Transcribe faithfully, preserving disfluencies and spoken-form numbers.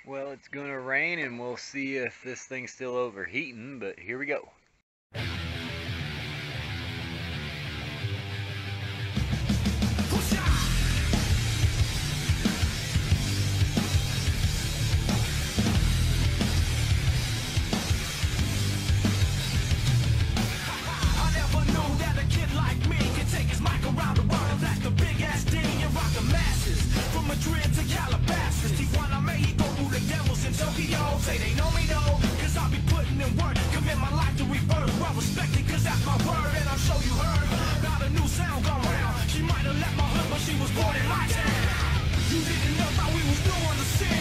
Well, it's gonna rain and we'll see if this thing's still overheating, but here we go. Madrid to Calabasas, Tijuana, Mexico, through the devils in Tokyo. Say they know me though, cause I be putting in work. Commit my life to rebirth, well respected cause that's my word. And I'm sure you heard, got a new sound go round. She might have left my hood, but she was born in my town. You didn't know how we was doing the sin.